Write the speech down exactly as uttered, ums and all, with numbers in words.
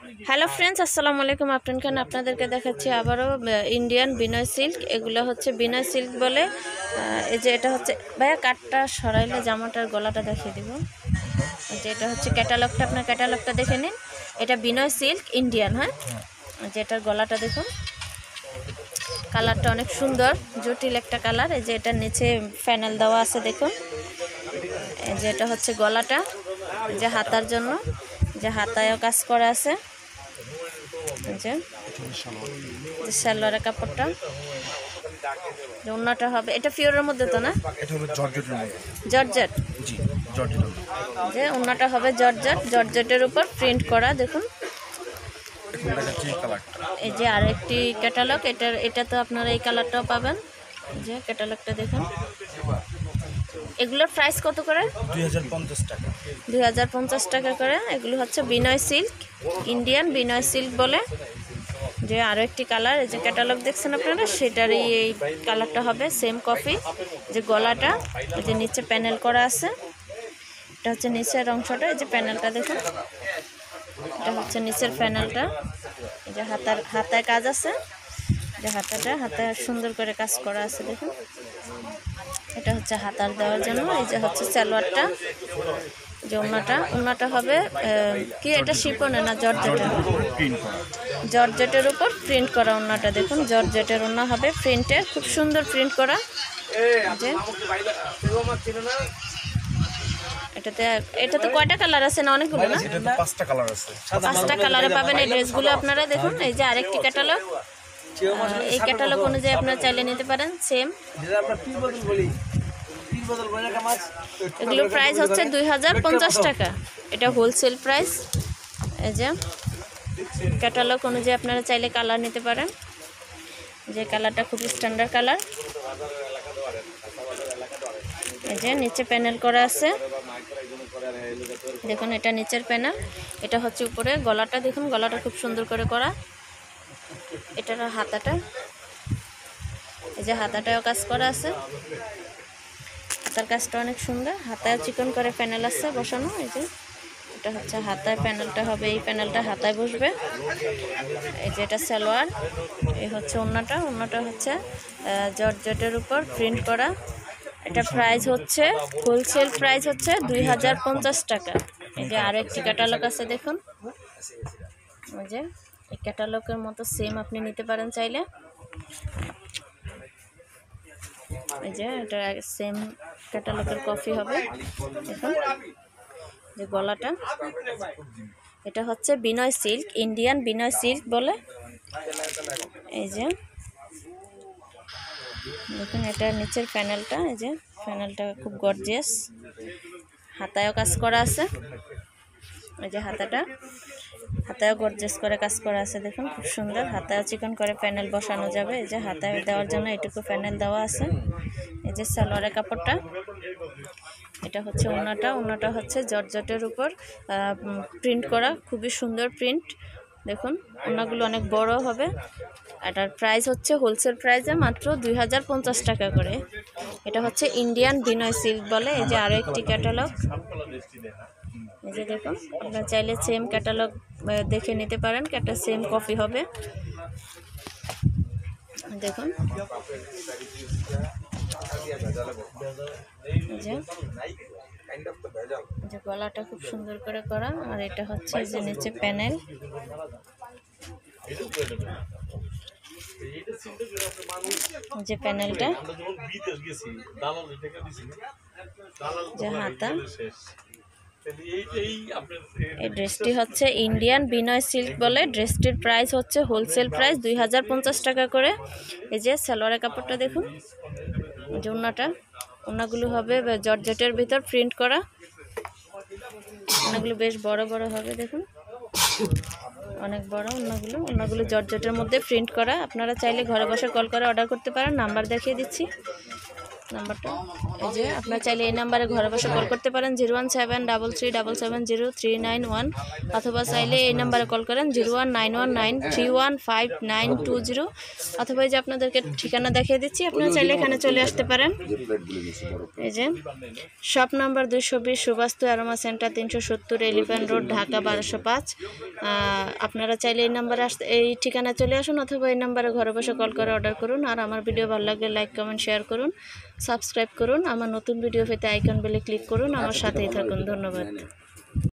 Hello friends, আসসালামু আলাইকুম। আপনাদের আপনাদেরকে দেখাচ্ছি আবারও ইন্ডিয়ান বিনয় সিল্ক। এগুলো হচ্ছে বিনয় সিল্ক বলে। এই যে এটা হচ্ছে ভাইয়া কাঠটা সরাইলে জামাটার গলাটা দেখিয়ে দিব। যে এটা হচ্ছে ক্যাটালগটা, আপনার ক্যাটালগটা দেখে নিন। এটা বিনয় সিল্ক ইন্ডিয়ান। হ্যাঁ, যে এটার গলাটা দেখুন, কালারটা অনেক সুন্দর, জটিল একটা কালার। এই যে এটার নিচে প্যানেল দেওয়া আছে দেখুন। এই যে এটা হচ্ছে গলাটা, যে হাতার জন্য, যে হাতায়ও কাজ করা আছে। যে সালোয়ারের কাপড়টা, ওন্নাটা হবে, এটা পিওরের মধ্যে তো না, এটা হলো জর্জেটের মধ্যে। জর্জেট। জি, জর্জেট। যে ওন্নাটা হবে জর্জেট, জর্জেটের উপর প্রিন্ট করা দেখুন। এখন দেখাচ্ছি এই কালারটা। এই যে আরেকটি ক্যাটালগ, এটার এটা তো আপনারা এই কালারটাও পাবেন। যে ক্যাটালগটা দেখুন। এগুলোর প্রাইস কত করে? দুই হাজার পঞ্চাশ টাকা। দুই হাজার পঞ্চাশ টাকা করে। এগুলো হচ্ছে Binoy silk Indian, Binoy silk বলে। যে আরও একটি কালার, এই যে ক্যাটালগ দেখছেন আপনারা, সেটারই এই কালারটা হবে সেম কপি। যে গলাটা, এই যে নিচে প্যানেল করা আছে, এটা হচ্ছে নিচের অংশটা। এই যে প্যানেলটা দেখুন, এটা হচ্ছে নিচের প্যানেলটা। এই যে হাতার হাতায় কাজ আছে, যে হাতাটা হাতায় সুন্দর করে কাজ করা আছে দেখুন। এটা হচ্ছে হাতার দেওয়ার জন্য। এই যে হচ্ছে সালোয়ারটা, যে ওন্নাটা, ওন্নাটা হবে কি, এটা শিপনে না জর্জেটের, জর্জেটের উপর প্রিন্ট করা ওন্নাটা দেখুন। জর্জেটের ওন্না হবে, প্রিন্টের, খুব সুন্দর প্রিন্ট করা। যে এটাতে এটাতে কয়টা কালার আছে না অনেকগুলো না? এটাতে পাঁচটা কালার আছে। পাঁচটা কালারে পাবেন এই ড্রেসগুলো আপনারা দেখুন। এই যে আরেকটি ক্যাটালগ, এই ক্যাটালগ অনুযায়ী আপনারা চাইলে নিতে পারেন সেম। এগুলোর প্রাইস হচ্ছে দুই হাজার পঞ্চাশ টাকা, এটা হোলসেল প্রাইস। এই যে ক্যাটালগ অনুযায়ী আপনারা চাইলে কালার নিতে পারেন। যে কালারটা খুব স্ট্যান্ডার্ড কালার। এই যে নিচে প্যানেল করা আছে দেখুন, এটা নিচের প্যানেল, এটা হচ্ছে উপরে গলাটা দেখুন, গলাটা খুব সুন্দর করে করা। এটার হাতাটা, এই যে হাতাটাও কাজ করা আছে, হাতার কাজটা অনেক সুন্দর। হাতায় চিকন করে প্যানেল আছে বসানো। এই যে এটা হচ্ছে হাতায় প্যানেলটা হবে, এই প্যানেলটা হাতায় বসবে। এই যে এটা সালোয়ার, এই হচ্ছে ওন্নাটা, ওন্নাটা হচ্ছে জর্জেটের উপর প্রিন্ট করা। এটা প্রাইস হচ্ছে হোলসেল প্রাইস হচ্ছে দুই হাজার পঞ্চাশ টাকা। এই যে আরও একটি ক্যাটালগ আছে দেখুন। ওই যে এই ক্যাটালগের মতো সেম আপনি নিতে পারেন চাইলে। এই যে এটা সেম ক্যাটালগের কপি হবে দেখুন। যে গলাটা, এটা হচ্ছে Binoy silk Indian, Binoy silk বলে। এই যে দেখুন, এটা নিচের প্যানেলটা, এই যে প্যানেলটা খুব গর্জিয়াস, হাতায়ও কাজ করা আছে। এই যে হাতাটা, হাতায়ও গর্জিয়াস করে কাজ করা আছে দেখুন, খুব সুন্দর। হাতায়ও চিকন করে প্যানেল বসানো যাবে। এই যে হাতায় দেওয়ার জন্য এটুকু প্যানেল দেওয়া আছে। এই যে সালোয়ারের কাপড়টা, এটা হচ্ছে ওন্নাটা, ওন্নাটা হচ্ছে জর্জেটের উপর প্রিন্ট করা, খুবই সুন্দর প্রিন্ট দেখুন। ওন্নাগুলো অনেক বড় হবে। এটার প্রাইস হচ্ছে হোলসেল প্রাইসে মাত্র দুই হাজার পঞ্চাশ টাকা করে। এটা হচ্ছে ইন্ডিয়ান বিনয় সিল্ক বলে। এই যে আরও একটি ক্যাটালগ, এই যে দেখুন, আপনারা চাইলে সেম ক্যাটালগ দেখে নিতে পারেন, একটা সেম কপি হবে দেখুন। যে যে গলাটা খুব সুন্দর করে করা, আর এটা হচ্ছে যে নিচে প্যানেল। যে প্যানেলটা, যে হাতা। এই ড্রেসটি হচ্ছে ইন্ডিয়ান বিনয় সিল্ক বলে। ড্রেসটির প্রাইস হচ্ছে হোলসেল প্রাইস দুই হাজার পঞ্চাশ টাকা করে। এই যে সালোয়ারের কাপড়টা দেখুন, যে ওন্নাটা, ওন্নাগুলো হবে জর্জেটের ভিতর প্রিন্ট করা। ওন্নাগুলো বেশ বড় বড় হবে দেখুন, অনেক বড় ওন্নাগুলো। ওন্নাগুলো জর্জেটের মধ্যে প্রিন্ট করা। আপনারা চাইলে ঘরে বসে কল করে অর্ডার করতে পারেন, নাম্বার দেখিয়ে দিচ্ছি। নাম্বারটা এই যে আপনারা চাইলে এই নাম্বারে ঘরে বসে কল করতে পারেন zero one seven double three double seven zero three nine one, অথবা চাইলে এই নাম্বারে কল করেন zero one nine one nine three one five nine two zero, অথবা এই যে আপনাদেরকে ঠিকানা দেখিয়ে দিচ্ছি, আপনারা চাইলে এখানে চলে আসতে পারেন। এই যে শপ নাম্বার দুইশো বিশ সুবাস্তু অ্যারোমা সেন্টার, তিনশো সত্তর এলিফ্যান্ট রোড, ঢাকা বারোশো পাঁচ। আপনারা চাইলে এই নাম্বারে আসতে এই ঠিকানায় চলে আসুন, অথবা এই নাম্বারে ঘরে বসে কল করে অর্ডার করুন। আর আমার ভিডিও ভালো লাগলে লাইক কমেন্ট শেয়ার করুন, সাবস্ক্রাইব করুন, আমার নতুন ভিডিও পেতে আইকন বেলে ক্লিক করুন, আমার সাথেই থাকুন। ধন্যবাদ।